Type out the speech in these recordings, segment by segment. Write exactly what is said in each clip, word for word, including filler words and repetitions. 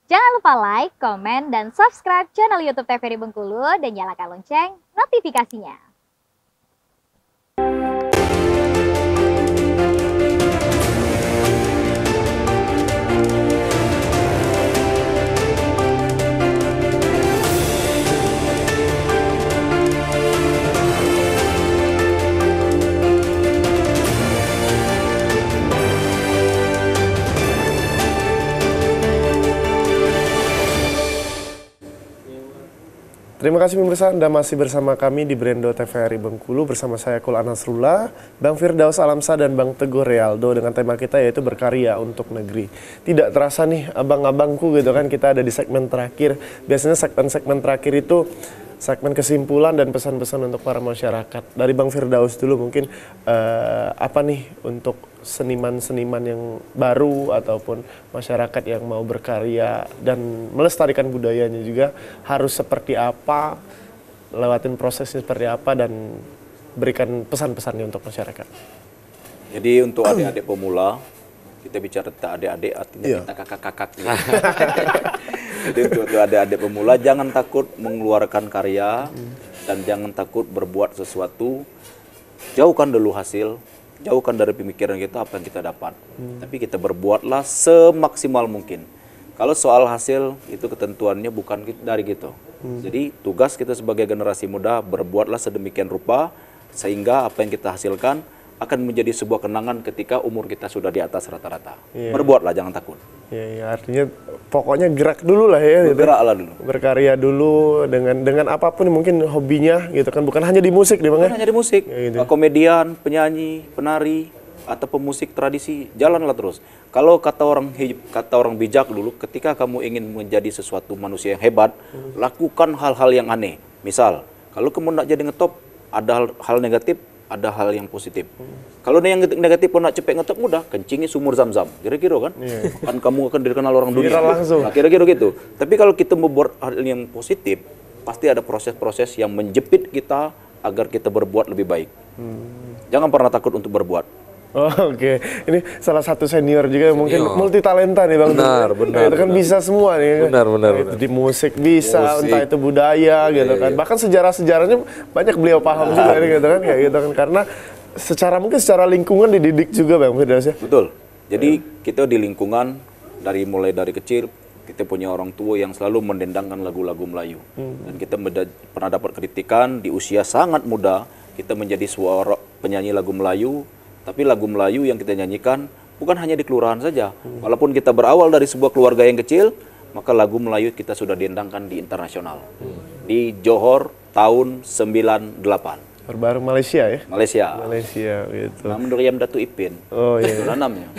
Jangan lupa like, komen, dan subscribe channel YouTube T V R I Bengkulu dan nyalakan lonceng notifikasinya. Terima kasih pemirsa, Anda masih bersama kami di Brendo T V R I Bengkulu bersama saya Kul Anasrullah, Bang Firdaus Alamsa dan Bang Teguh Realdo dengan tema kita yaitu berkarya untuk negeri. Tidak terasa nih abang-abangku gitu kan, kita ada di segmen terakhir. Biasanya segmen-segmen terakhir itu segmen kesimpulan dan pesan-pesan untuk para masyarakat. Dari Bang Firdaus dulu mungkin uh, apa nih untuk seniman-seniman yang baru ataupun masyarakat yang mau berkarya dan melestarikan budayanya juga harus seperti apa, lewatin prosesnya seperti apa dan berikan pesan-pesannya untuk masyarakat. Jadi untuk adik-adik pemula, kita bicara tentang adik-adik artinya yeah. kita kakak-kakak. Jadi untuk adik-adik pemula jangan takut mengeluarkan karya hmm. dan jangan takut berbuat sesuatu. Jauhkan dulu hasil. Jauhkan dari pemikiran kita apa yang kita dapat. Hmm. Tapi kita berbuatlah semaksimal mungkin. Kalau soal hasil, itu ketentuannya bukan dari gitu. Hmm. Jadi tugas kita sebagai generasi muda, berbuatlah sedemikian rupa, sehingga apa yang kita hasilkan akan menjadi sebuah kenangan ketika umur kita sudah di atas rata-rata. Yeah. Berbuatlah, jangan takut. Ya, ya, artinya pokoknya gerak dulu lah ya. Bergeraklah dulu. Berkarya dulu dengan dengan apapun mungkin hobinya gitu kan, bukan hanya di musik nih Bang. Bukan hanya di musik, ya, gitu. Komedian, penyanyi, penari, atau pemusik tradisi, jalanlah terus. Kalau kata orang kata orang bijak dulu, ketika kamu ingin menjadi sesuatu manusia yang hebat, hmm. lakukan hal-hal yang aneh. Misal, kalau kamu nak jadi ngetop, ada hal, hal negatif, ada hal yang positif. Hmm. Kalau yang negatif pun nak cepet ngetop mudah, kencingi sumur Zam-Zam. Kira-kira kan? Yeah. Kan kamu akan dikenal orang dunia. Langsung. Nah, kira-kira gitu. Tapi kalau kita membuat hal yang positif, pasti ada proses-proses yang menjepit kita agar kita berbuat lebih baik. Hmm. Jangan pernah takut untuk berbuat. Oh, oke, okay. Ini salah satu senior juga senior. Mungkin multi talenta nih Bang. Benar, benar. Nah, itu kan benar. Bisa semua nih. Benar, benar. Nah, benar. Di musik bisa, musik. Entah itu budaya gitu yeah, kan. Yeah. Bahkan sejarah-sejarahnya banyak beliau paham nah. juga nih gitu kan, kayak gitu kan. Karena secara mungkin secara lingkungan dididik juga Bang Firdaus ya. Betul. Jadi yeah. kita di lingkungan dari mulai dari kecil kita punya orang tua yang selalu mendendangkan lagu-lagu Melayu. Hmm. Dan kita pernah dapat kritikan di usia sangat muda kita menjadi suara penyanyi lagu Melayu. Tapi lagu Melayu yang kita nyanyikan bukan hanya di kelurahan saja. Hmm. Walaupun kita berawal dari sebuah keluarga yang kecil, maka lagu Melayu kita sudah diendangkan di internasional. Hmm. Di Johor tahun sembilan delapan. Baru Malaysia ya? Malaysia. Malaysia gitu. Namun Duriam Datu Ipin. Oh iya. Itu namanya.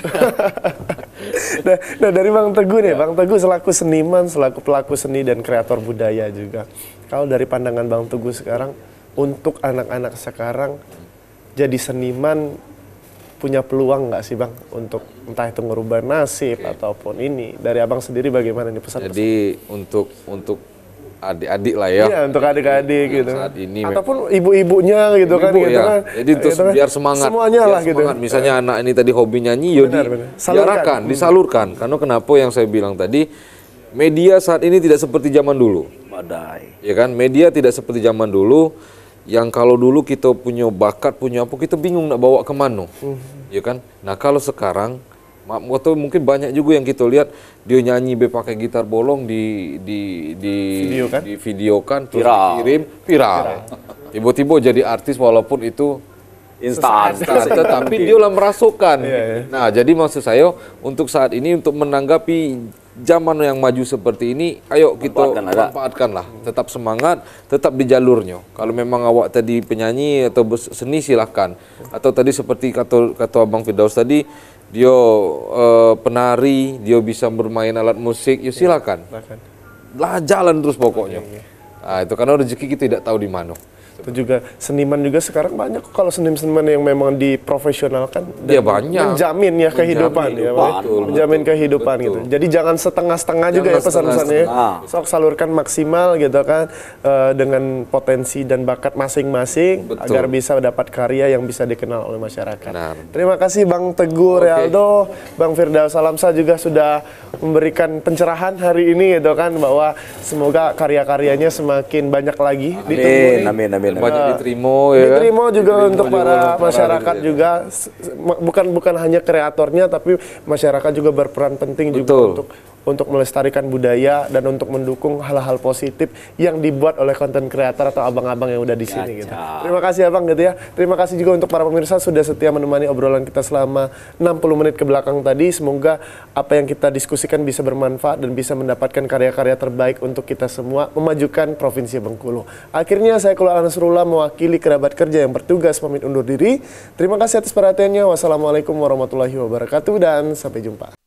nah, nah dari Bang Teguh nih, ya. Bang Teguh selaku seniman, selaku pelaku seni dan kreator budaya juga. Kalau dari pandangan Bang Teguh sekarang, untuk anak-anak sekarang jadi seniman punya peluang nggak sih Bang untuk entah itu merubah nasib okay. ataupun ini dari Abang sendiri bagaimana nih pesan-pesan? Jadi untuk untuk adik-adik lah ya. Iya untuk adik-adik gitu. Saat ini ataupun ibu-ibunya gitu ibu, kan. Gitu ya. kan. Jadi terus gitu biar semangat. Semuanya biar lah semangat. gitu. Misalnya uh, anak ini tadi hobi nyanyi, ya diarahkan, hmm. disalurkan. Karena kenapa yang saya bilang tadi media saat ini tidak seperti zaman dulu. Badai. Ya kan media tidak seperti zaman dulu. Yang kalau dulu kita punya bakat, punya apa, kita bingung nak bawa kemana, hmm. ya kan? Nah kalau sekarang, atau mungkin banyak juga yang kita lihat dia nyanyi be pakai gitar bolong di di di videokan, di videokan terus viral. dikirim viral. Tiba-tiba jadi artis walaupun itu instan, tetapi dia lah merasukan. Yeah, yeah. Nah jadi maksud saya untuk saat ini untuk menanggapi zaman yang maju seperti ini, ayo kita manfaatkanlah. Tetap semangat, tetap di jalurnya. Kalau memang awak tadi penyanyi atau seni silahkan. Atau tadi seperti kata kata Abang Firdaus tadi, dia uh, penari, dia bisa bermain alat musik, ya silakan. Lah jalan terus pokoknya. Nah, itu karena rezeki kita tidak tahu di mana. Itu juga seniman juga sekarang banyak kok kalau seniman-seniman yang memang diprofesionalkan dan Ya, banyak. menjamin ya kehidupan ya, Pak. Betul. menjamin kehidupan Betul. gitu. Jadi jangan setengah-setengah juga ya Jangan pesan-pesannya. setengah-setengah. Sok salurkan maksimal gitu kan eh, dengan potensi dan bakat masing-masing Betul. agar bisa dapat karya yang bisa dikenal oleh masyarakat. Benar. Terima kasih Bang Teguh Oke. Realdo, Bang Firdaus Alamsa juga sudah memberikan pencerahan hari ini gitu kan bahwa semoga karya-karyanya semakin banyak lagi ditemui. Amin, amin, amin. amin. Banyak diterima ya kan. Diterima juga Diterima untuk juga para oleh para masyarakat diri. juga S- ma- bukan bukan hanya kreatornya tapi masyarakat juga berperan penting juga Betul. untuk untuk melestarikan budaya dan untuk mendukung hal-hal positif yang dibuat oleh konten kreator atau abang-abang yang udah di sini gitu. Terima kasih Abang gitu ya. Terima kasih juga untuk para pemirsa sudah setia menemani obrolan kita selama enam puluh menit ke belakang tadi. Semoga apa yang kita diskusikan bisa bermanfaat dan bisa mendapatkan karya-karya terbaik untuk kita semua memajukan Provinsi Bengkulu. Akhirnya saya Kula Nasrullah mewakili kerabat kerja yang bertugas pamit undur diri. Terima kasih atas perhatiannya. Wassalamualaikum warahmatullahi wabarakatuh dan sampai jumpa.